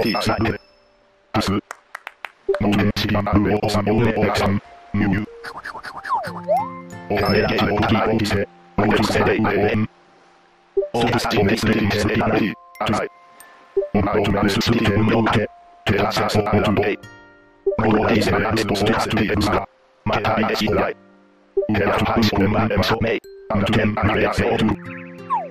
ティサブレアスノーネチリアルエオサヨネオラサンニューオラレゲイオキオキセオレセレイレンオラスチネスレイセレイライアライオナイマルスティエムヨケテラサソアラベイオロデイセラストステスティエムサマタイエシライウエラフハイスコンマエマソメイアンテンアレアセオトゥ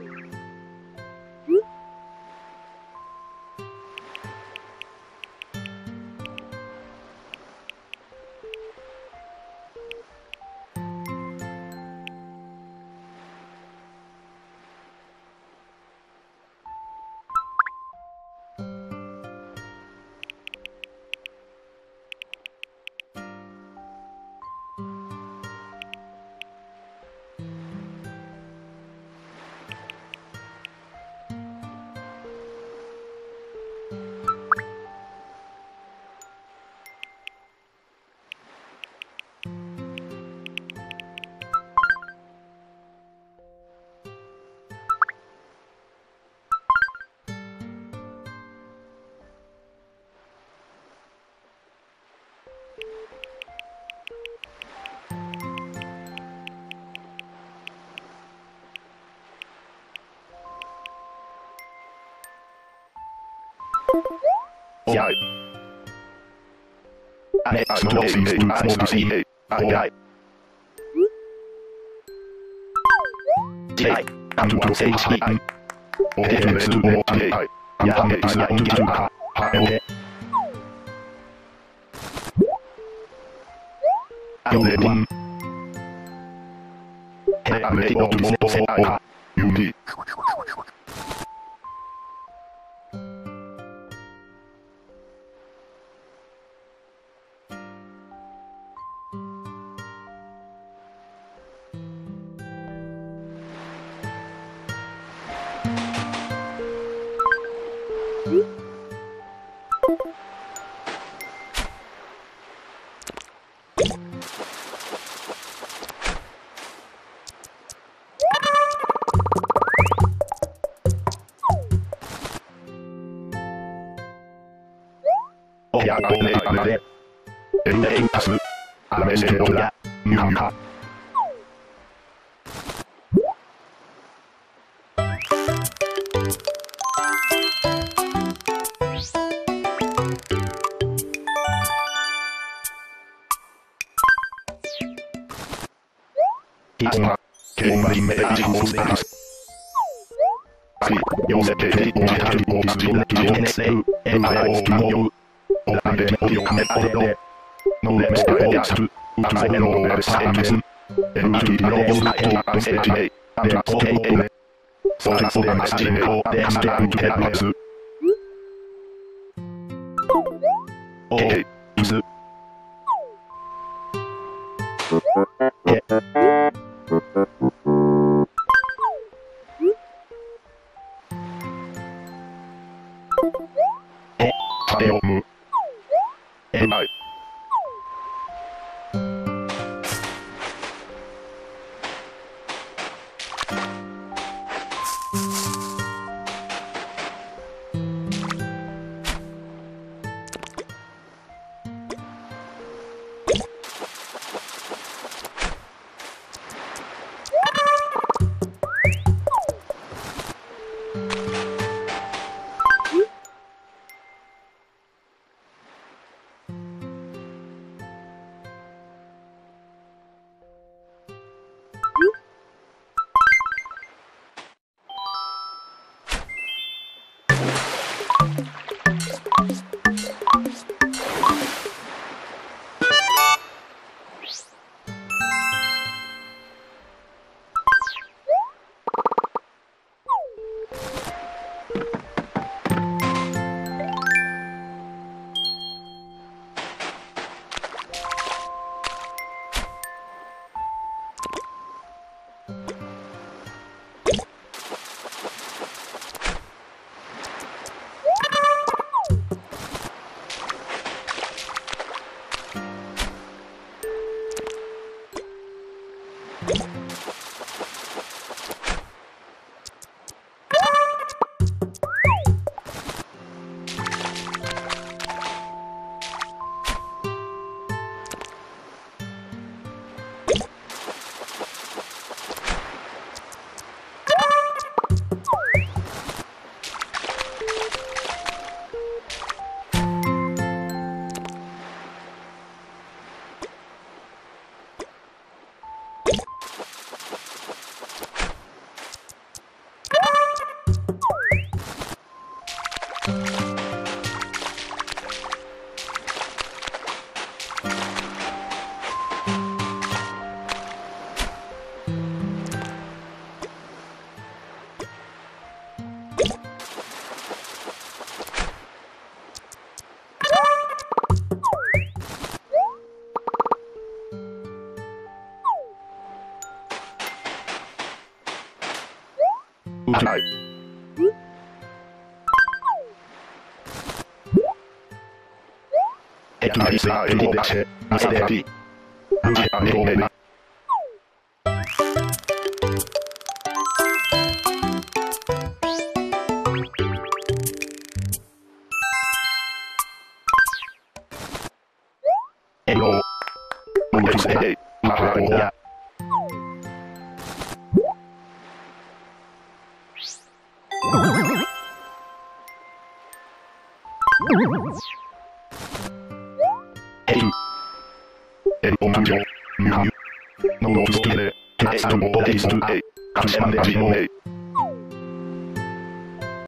やい。あれ、スノーシー、あのシー、あやい。ジェイ、アンドセイシー、オヘメスモージェイ、ヤメスヤンギルカ、ハエレ。アヨレリン。ヘアメイノトモトセアイ、ユニ。やっとねあれでエンデイタスアメセドラニューカイトナケンマリメイジモスタスヨセテティオジタリオスジネキオネセウエマエオキモウオラレオヨカメオレノレメスタエヤスルウタメノレサエメスエンキリノヨカエアンセジネアラソテエレソラソラマスジネオデスランテレスオケイズエタレオムエマイうちない。エキナリスアエリデシェ、アサデピ。ルジアネオメナ。エロー。モデルセレイ、マハオヤ。エリン。エリオマンジョ。ミュミュ。ノロスキレ。テストモデリストエイ。カシマンデジモエイ。